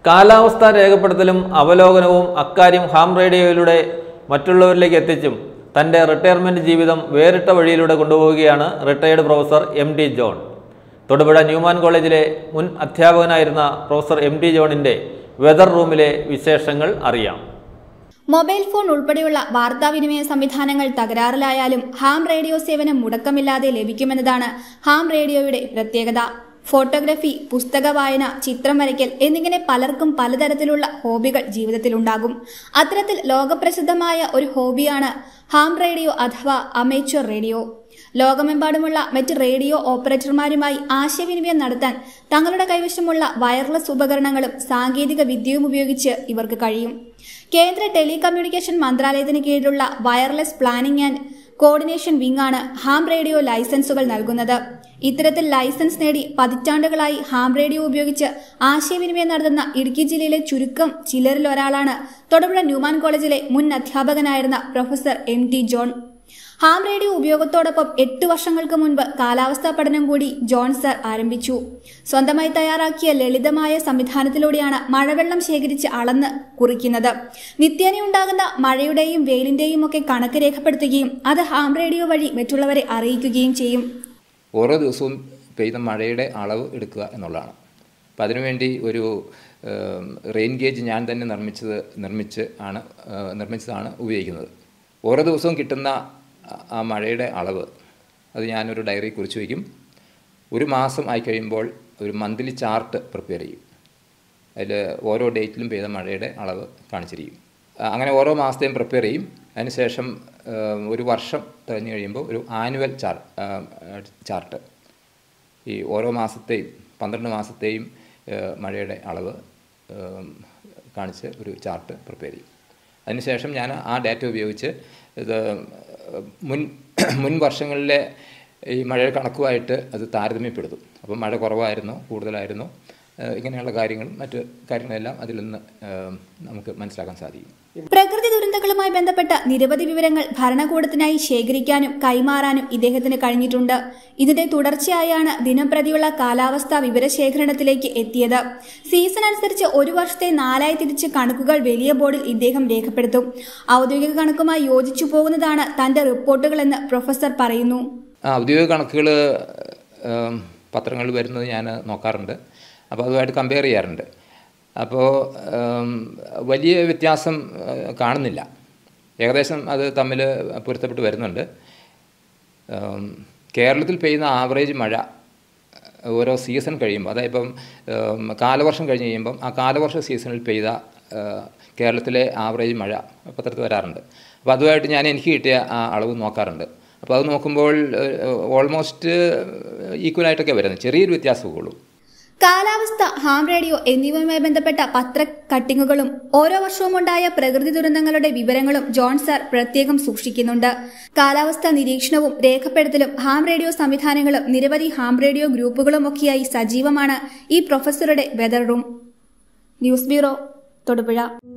കാലാവസ്ഥാ രേഖപ്പെടുത്തലും അവലോകനവും അക്കാര്യം ഹാം റേഡിയോയിലൂടെ മറ്റുള്ളവരിലേക്ക് എത്തിച്ചും തൻ്റെ റിട്ടയർമെൻറ്റ് ജീവിതം വേറിട്ട വഴിയിലൂടെ കൊണ്ടുപോവുകയാണ് retired professor MD John. Thodupuzha Newman കോളേജിലെ മുൻ അധ്യാപകനായിരുന്ന പ്രൊഫസർ MD ജോണിൻ്റെ വെതർ റൂമിലെ വിശേഷങ്ങൾ അറിയാം. മൊബൈൽ ഫോൺ ഉൾപ്പെടെയുള്ള വാർത്താവിനിമയ സംവിധാനങ്ങൾ തകരാറിലായാലും ഹാം റേഡിയോ സേവനം മുടക്കമില്ലാതെ ലഭിക്കുമെന്നതാണ് ഹാം റേഡിയോയുടെ പ്രത്യേകത. ഫോട്ടോഗ്രാഫി, പുസ്തക വായന, ചിത്രം വരയ്ക്കൽ എന്നിങ്ങനെ പലർക്കും പലതരത്തിലുള്ള ഹോബികൾ ജീവിതത്തിലുണ്ടാകും. അത്തരത്തിൽ ലോകപ്രസിദ്ധമായ ഒരു ഹോബിയാണ് ഹാം റേഡിയോ അഥവാ അമേച്വർ റേഡിയോ. ലോകമെമ്പാടുമുള്ള മറ്റ് റേഡിയോ ഓപ്പറേറ്റർമാരുമായി ആശയവിനിമയം നടത്താൻ തങ്ങളുടെ കൈവശമുള്ള വയർലെസ് ഉപകരണങ്ങളും സാങ്കേതിക വിദ്യയും ഉപയോഗിച്ച് ഇവർക്ക് കഴിയും. കേന്ദ്ര ടെലികമ്മ്യൂണിക്കേഷൻ മന്ത്രാലയത്തിന് കീഴിലുള്ള wireless planning and coordination wing ആണ് ഹാം റേഡിയോ ലൈസൻസുകൾ നൽകുന്നത്. ഇത്തരത്തിൽ ലൈസൻസ് നേടി പതിറ്റാണ്ടുകളായി ഹാം റേഡിയോ ഉപയോഗിച്ച് ആശയവിനിമയം നടത്തുന്ന ഇടുക്കി ജില്ലയിലെ ചുരുക്കം ചിലരിൽ ഒരാളാണ് തൊടുപുഴ ന്യൂമാൻ കോളേജിലെ മുൻ അധ്യാപകനായിരുന്ന professor MD John. Ham radio ഉപയോഗത്തോടൊപ്പം 8 വർഷങ്ങൾക്ക് മുൻപ് കാലാവസ്ഥാ പഠനം കൂടി ജോൺ സർ ആരംഭിച്ചു. സ്വന്തമായി തയ്യാറാക്കിയ ലളിതമായ സംവിധാനത്തിലൂടെയാണ് മഴവെള്ളം ശേഖരിച്ച് അളന്ന് കുറിക്കുന്നത്. നിത്യേനയുണ്ടാകുന്ന മഴയുടെയും വെയിലിന്റെയും ഒക്കെ കണക്ക് രേഖപ്പെടുത്തുകയും അത് ഹാം റേഡിയോ വഴി മറ്റുള്ളവരെ അറിയിക്കുകയും ചെയ്യും. ഓരോ ദിവസവും പെയ്ത മഴയുടെ അളവ് എടുക്കുക എന്നുള്ളതാണ്. അപ്പം അതിനുവേണ്ടി ഒരു റെയിൻ ഗേജ് ഞാൻ തന്നെ നിർമ്മിച്ചതാണ് ഉപയോഗിക്കുന്നത്. ഓരോ ദിവസവും കിട്ടുന്ന ആ മഴയുടെ അളവ് അത് ഞാനൊരു ഡയറി കുറിച്ച് വയ്ക്കും. ഒരു മാസം ആയി കഴിയുമ്പോൾ ഒരു മന്ത്ലി ചാർട്ട് പ്രിപ്പയർ ചെയ്യും. അതിൽ ഓരോ ഡേറ്റിലും പെയ്ത മഴയുടെ അളവ് കാണിച്ചിരിക്കും. അങ്ങനെ ഓരോ മാസത്തെയും പ്രിപ്പയർ ചെയ്യും. അതിനുശേഷം ഒരു വർഷം കഴിഞ്ഞ് കഴിയുമ്പോൾ ഒരു ആനുവൽ ചാർട്ട് ഈ ഓരോ മാസത്തെയും 12 മാസത്തെയും മഴയുടെ അളവ് കാണിച്ച് ഒരു ചാർട്ട് പ്രിപ്പയർ ചെയ്യും. അതിനുശേഷം ഞാൻ ആ ഡാറ്റ ഉപയോഗിച്ച് ഇത് മുൻ വർഷങ്ങളിലെ ഈ മഴയുടെ കണക്കുമായിട്ട് അത് താരതമ്യപ്പെടുത്തും. അപ്പം മഴ കുറവായിരുന്നോ കൂടുതലായിരുന്നോ ഇങ്ങനെയുള്ള കാര്യങ്ങളും മറ്റ് കാര്യങ്ങളെല്ലാം അതിൽ നിന്ന് നമുക്ക് മനസ്സിലാക്കാൻ സാധിക്കും. പ്രകൃതി ദുരന്തങ്ങളുമായി ബന്ധപ്പെട്ട നിരവധി വിവരങ്ങൾ ഭരണകൂടത്തിനായി ശേഖരിക്കാനും കൈമാറാനും ഇദ്ദേഹത്തിന് കഴിഞ്ഞിട്ടുണ്ട്. ഇതിന്റെ തുടർച്ചയായാണ് ദിനംപ്രതിയുള്ള കാലാവസ്ഥാ വിവരശേഖരണത്തിലേക്ക് എത്തിയത്. സീസൺ അനുസരിച്ച് ഒരു വർഷത്തെ 4ആയി തിരിച്ച് കണക്കുകൾ വലിയ ബോർഡിൽ ഇദ്ദേഹം രേഖപ്പെടുത്തും. ഔദ്യോഗിക കണക്കുമായി യോജിച്ചു പോകുന്നതാണ് തന്റെ റിപ്പോർട്ടുകളെന്ന് പ്രൊഫസർ പറയുന്നു. ഔദ്യോഗിക കണക്കുകൾ പത്രങ്ങളിൽ വരുന്നത് ഞാൻ നോക്കാറുണ്ട്. അപ്പോൾ അതുമായിട്ട് കമ്പയർ ചെയ്യാറുണ്ട്. അപ്പോൾ വലിയ വ്യത്യാസം കാണുന്നില്ല. ഏകദേശം അത് തമ്മിൽ പൊരുത്തപ്പെട്ട് വരുന്നുണ്ട്. കേരളത്തിൽ പെയ്യുന്ന ആവറേജ് മഴ ഓരോ സീസൺ കഴിയുമ്പോൾ, അതായത് ഇപ്പം കാലവർഷം കഴിഞ്ഞ് കഴിയുമ്പം ആ കാലവർഷ സീസണിൽ പെയ്ത കേരളത്തിലെ ആവറേജ് മഴ പത്രത്തിൽ വരാറുണ്ട്. അപ്പോൾ അതുമായിട്ട് ഞാൻ എനിക്ക് കിട്ടിയ ആ അളവ് നോക്കാറുണ്ട്. അപ്പോൾ അത് നോക്കുമ്പോൾ ഓൾമോസ്റ്റ് ഈക്വലായിട്ടൊക്കെ വരുന്നത്, ചെറിയൊരു വ്യത്യാസമേ ഉള്ളൂ. കാലാവസ്ഥ, ഹാം റേഡിയോ എന്നിവയുമായി ബന്ധപ്പെട്ട പത്ര കട്ടിങ്ങുകളും ഓരോ വർഷവും ഉണ്ടായ പ്രകൃതി ദുരന്തങ്ങളുടെ വിവരങ്ങളും ജോൺ സർ പ്രത്യേകം സൂക്ഷിക്കുന്നുണ്ട്. കാലാവസ്ഥാ നിരീക്ഷണവും രേഖപ്പെടുത്തലും ഹാം റേഡിയോ സംവിധാനങ്ങളും നിരവധി ഹാം റേഡിയോ ഗ്രൂപ്പുകളും ഒക്കെയായി സജീവമാണ് ഈ പ്രൊഫസറുടെ weather room. News bureau, Thodupuzha.